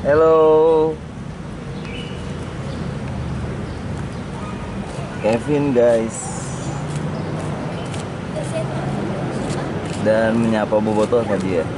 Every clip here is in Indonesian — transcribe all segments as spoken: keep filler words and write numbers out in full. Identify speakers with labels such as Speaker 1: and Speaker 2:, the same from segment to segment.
Speaker 1: Hello, Kevin guys, dan menyapa Bobotoh tadi ya.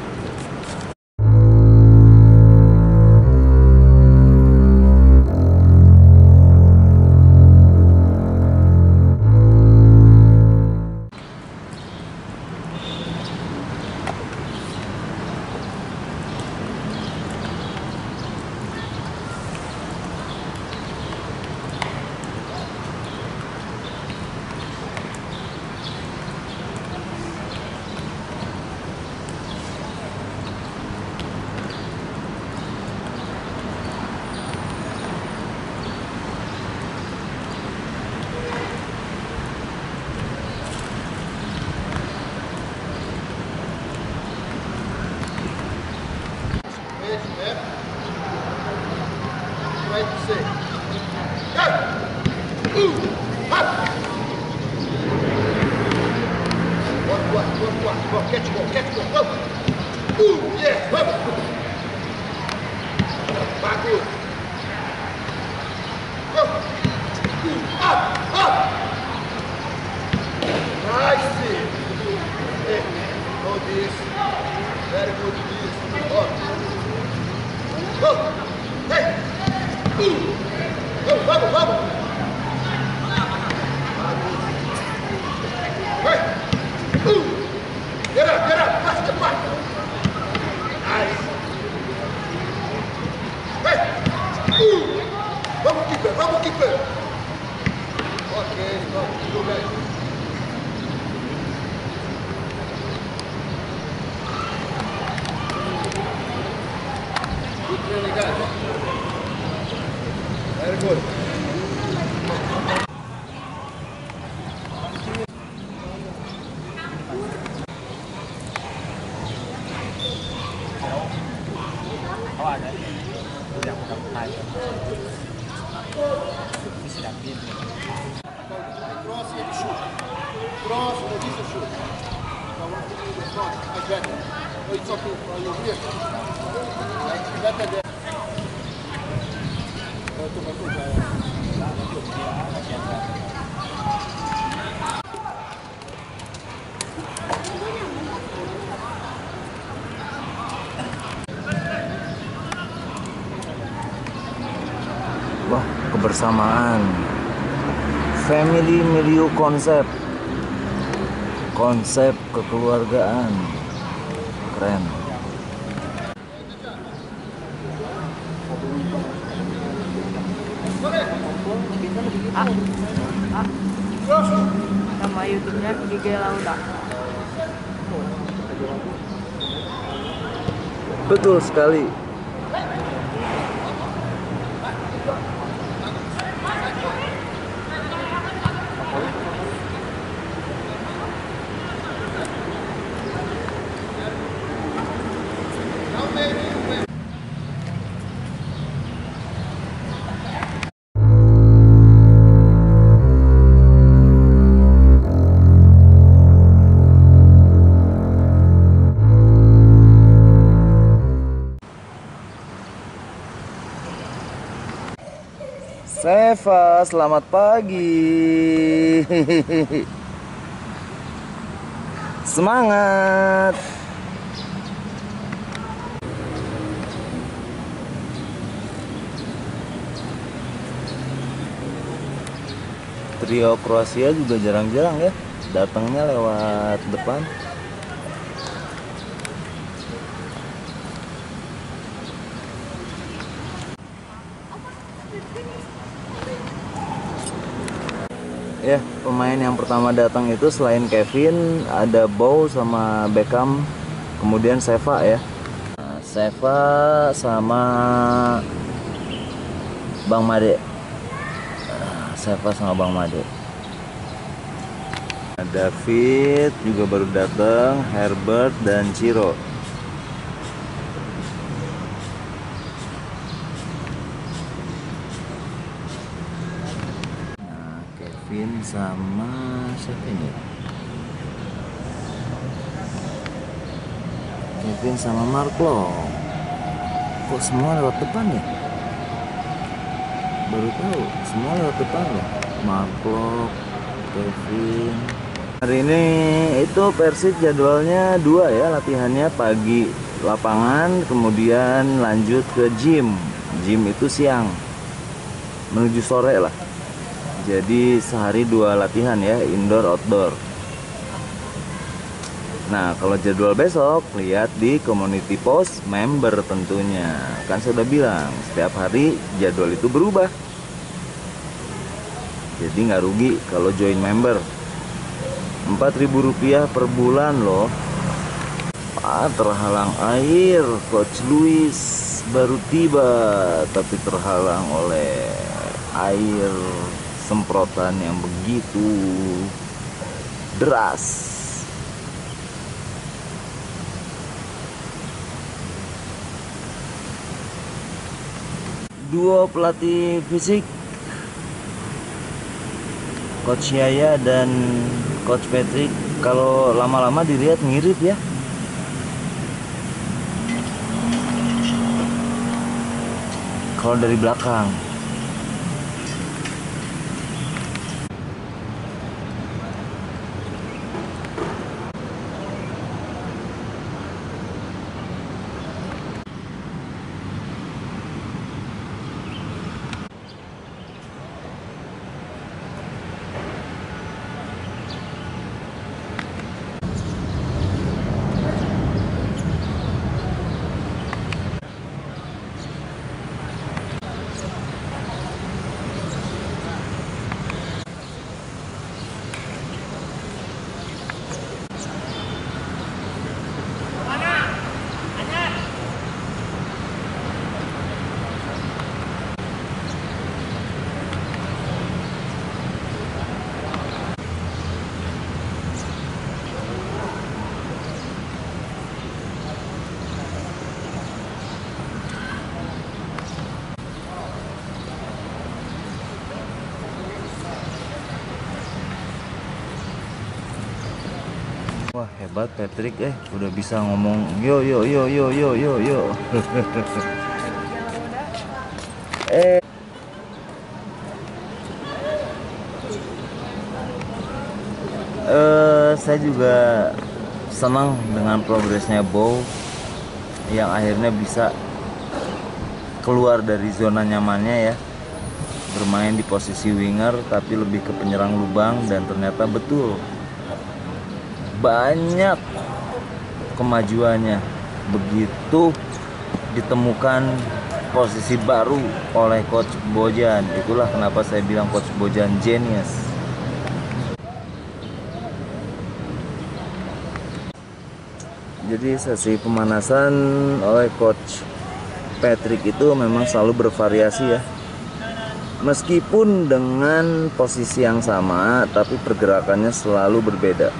Speaker 2: Very good. Cross and shoot. Cross and this is shoot. I want to do the cross. I better. Oh, it's okay for you here. Better there.
Speaker 1: Wah, kebersamaan. Family milieu konsep. Konsep kekeluargaan. Keren.
Speaker 3: Ah, ah, nama YouTube-nya Gigi Lauda.
Speaker 1: Betul sekali. Seva, selamat pagi. Semangat. Trio Kroasia juga jarang-jarang ya datangnya lewat depan. Ya, pemain yang pertama datang itu selain Kevin ada Bow sama Beckham, kemudian Seva ya. Nah, Seva sama Bang Made. Nah, Seva sama Bang Made. Nah, David juga baru datang, Herbert dan Ciro. Kevin sama siapa ini? Kevin sama Mark Long. Kok semua lewat depan ya? Baru tahu, semua lewat depan ya. Mark, Kevin. Hari ini itu Persib jadwalnya dua ya, latihannya pagi lapangan, kemudian lanjut ke gym. Gym itu siang menuju sore lah. Jadi sehari dua latihan ya, indoor outdoor. Nah, kalau jadwal besok lihat di community post member tentunya. Kan saya udah bilang, setiap hari jadwal itu berubah. Jadi nggak rugi kalau join member. empat ribu rupiah per bulan loh. Ah, terhalang air. Coach Luis baru tiba, tapi terhalang oleh air semprotan yang begitu deras. Dua pelatih fisik, Coach Yaya dan Coach Patrick, kalau lama-lama dilihat mirip ya. Kalau dari belakang. Wah, hebat Patrick, eh udah bisa ngomong yo yo yo yo yo yo yo. eh eh saya juga senang dengan progresnya Bow yang akhirnya bisa keluar dari zona nyamannya ya, bermain di posisi winger tapi lebih ke penyerang lubang, dan ternyata betul banyak kemajuannya begitu ditemukan posisi baru oleh Coach Bojan. Itulah kenapa saya bilang Coach Bojan genius. Jadi sesi pemanasan oleh Coach Patrick itu memang selalu bervariasi ya. Meskipun dengan posisi yang sama, tapi pergerakannya selalu berbeda.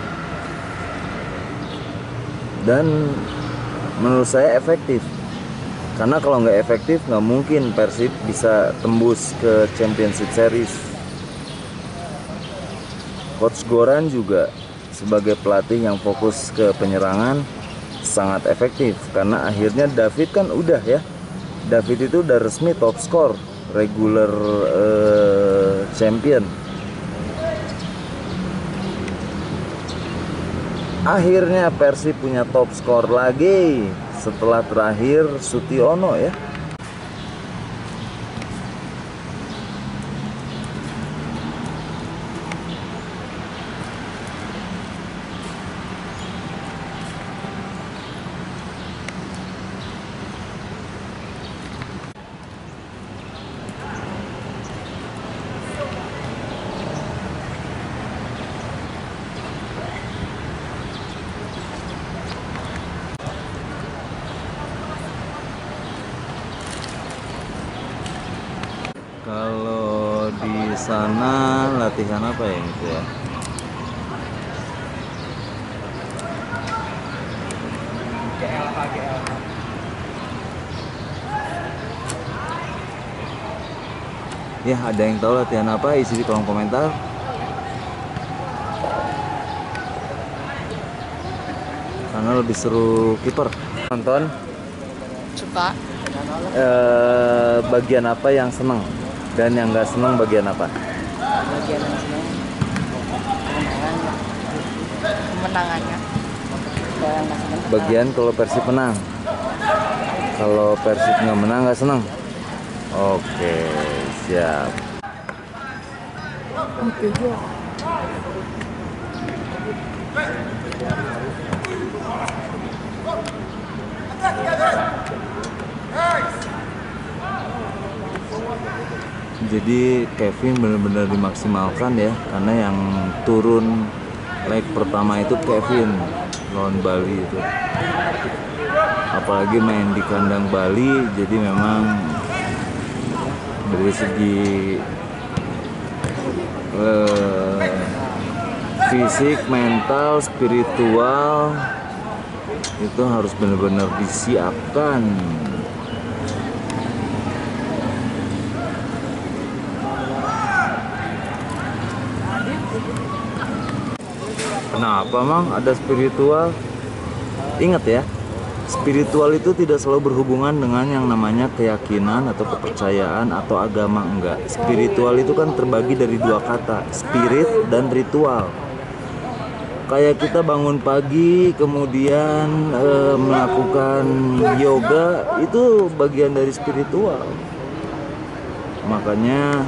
Speaker 1: Dan menurut saya efektif, karena kalau nggak efektif nggak mungkin Persib bisa tembus ke Championship Series. Coach Goran juga sebagai pelatih yang fokus ke penyerangan sangat efektif, karena akhirnya David kan udah ya, David itu udah resmi top skor regular uh, champion. Akhirnya Persib punya top skor lagi setelah terakhir Sutiono ya. Kalau di sana latihan apa ya itu ya?
Speaker 3: G L H G L H.
Speaker 1: Ya, ada yang tahu latihan apa? Isi di kolom komentar. Karena lebih seru kiper. Nonton?
Speaker 3: Suka.
Speaker 1: eh, bagian apa yang seneng dan yang nggak seneng bagian apa?
Speaker 3: Bagian yang senang kemenangannya. Kemenangannya. Kalau yang nggak senang
Speaker 1: Bagian kalau Persib menang. Kalau Persib nggak menang nggak seneng. Oke, siap.
Speaker 3: Oke, ya.
Speaker 1: Jadi Kevin benar-benar dimaksimalkan ya, karena yang turun leg pertama itu Kevin lawan Bali itu. Apalagi main di kandang Bali, jadi memang dari segi eh, fisik, mental, spiritual itu harus benar-benar disiapkan. Kenapa Mang ada spiritual? Ingat ya, spiritual itu tidak selalu berhubungan dengan yang namanya keyakinan atau kepercayaan atau agama, enggak. Spiritual itu kan terbagi dari dua kata, spirit dan ritual. Kayak kita bangun pagi kemudian eh, melakukan yoga, itu bagian dari spiritual. Makanya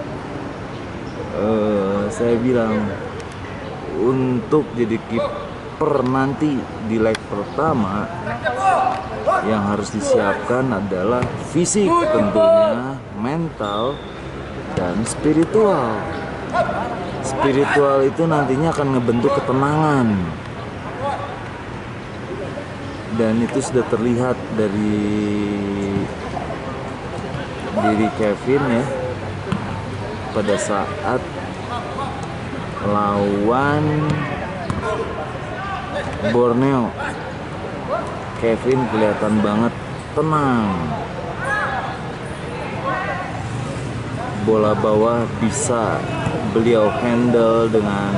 Speaker 1: eh, saya bilang untuk jadi kiper nanti di leg pertama yang harus disiapkan adalah fisik tentunya, mental, dan spiritual. Spiritual itu nantinya akan ngebentuk ketenangan, dan itu sudah terlihat dari diri Kevin ya pada saat lawan Borneo. Kevin kelihatan banget tenang, bola bawah bisa beliau handle dengan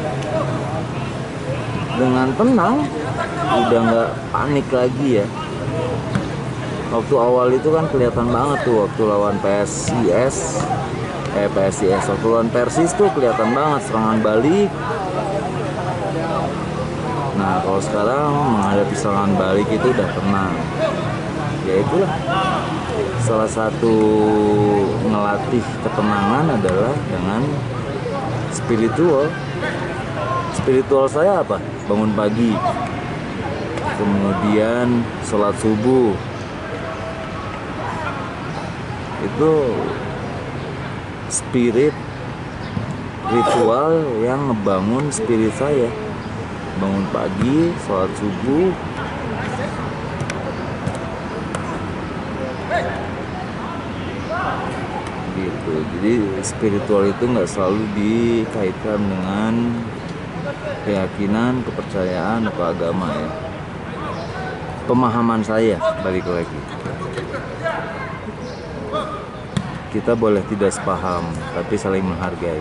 Speaker 1: dengan tenang, udah nggak panik lagi ya. Waktu awal itu kan kelihatan banget tuh waktu lawan P S I S eh P S I S waktu lawan Persis tuh kelihatan banget serangan balik. Nah kalau sekarang menghadapi serangan balik itu udah tenang. Ya itulah salah satu ngelatih ketenangan adalah dengan spiritual. Spiritual saya apa? Bangun pagi, kemudian sholat subuh. Itu spirit ritual yang ngebangun spirit saya. Bangun pagi, sholat subuh, gitu. Jadi spiritual itu nggak selalu dikaitkan dengan keyakinan, kepercayaan atau agama ya. Pemahaman saya balik lagi. Kita boleh tidak sepaham, tapi saling menghargai.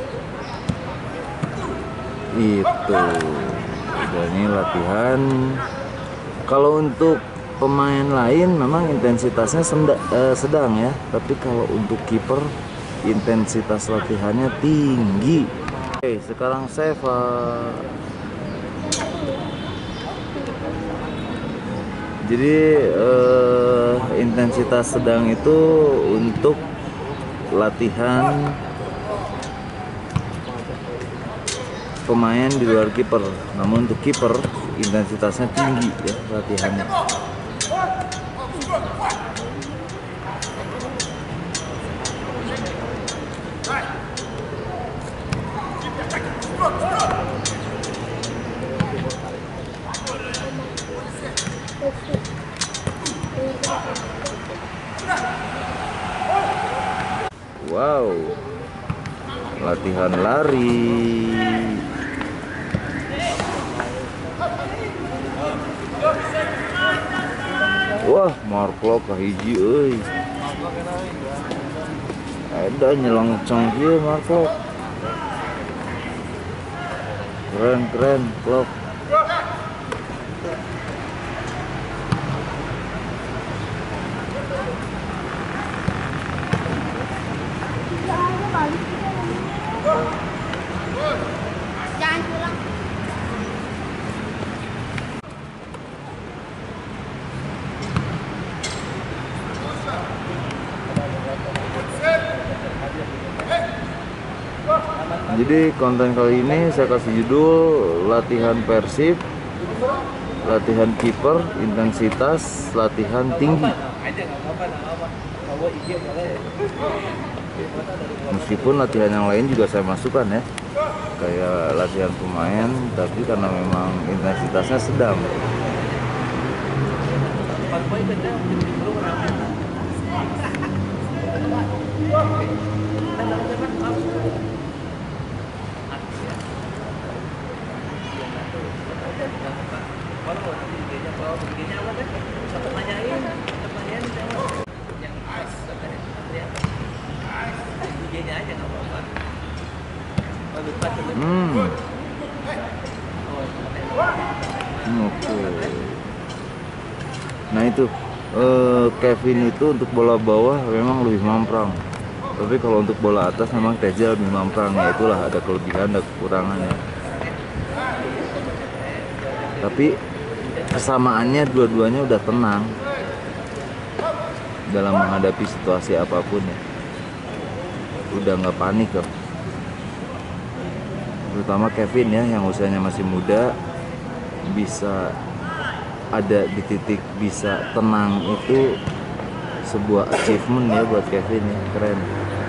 Speaker 1: Itu. Dan ini latihan. Kalau untuk pemain lain memang intensitasnya senda, eh, sedang ya. Tapi kalau untuk kiper intensitas latihannya tinggi. Oke, sekarang Seva. Jadi eh, intensitas sedang itu untuk latihan pemain di luar kiper. Namun untuk kiper intensitasnya tinggi ya latihannya. Wow, latihan lari. Wah, Marklo kahiji euy. Ada nyelengceng kieu Marklo. Keren keren, Klok. Jadi konten kali ini saya kasih judul latihan Persib, latihan kiper, intensitas, latihan tinggi. Meskipun latihan yang lain juga saya masukkan ya, kayak latihan pemain, tapi karena memang intensitasnya sedang. Hmm. Oke. Nah itu eh, Kevin itu untuk bola bawah memang lebih mamprang. Tapi kalau untuk bola atas memang Teja lebih mamprang. Ya itulah, ada kelebihan, ada kekurangannya. Tapi kesamaannya dua-duanya udah tenang dalam menghadapi situasi apapun ya. Udah nggak panik kok. Terutama Kevin ya, yang usianya masih muda, bisa ada di titik bisa tenang, itu sebuah achievement ya buat Kevin ya, keren.